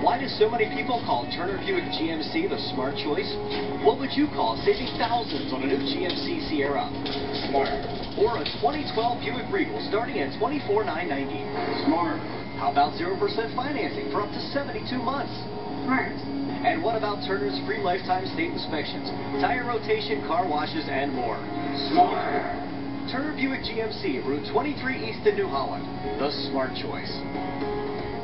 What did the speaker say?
Why do so many people call Turner Buick GMC the smart choice? What would you call saving thousands on a new GMC Sierra? Smart. Or a 2012 Buick Regal starting at $24,990? Smart. How about 0% financing for up to 72 months? Smart. And what about Turner's free lifetime state inspections, tire rotation, car washes, and more? Smart. Turner Buick GMC, Route 23 East in New Holland, the smart choice.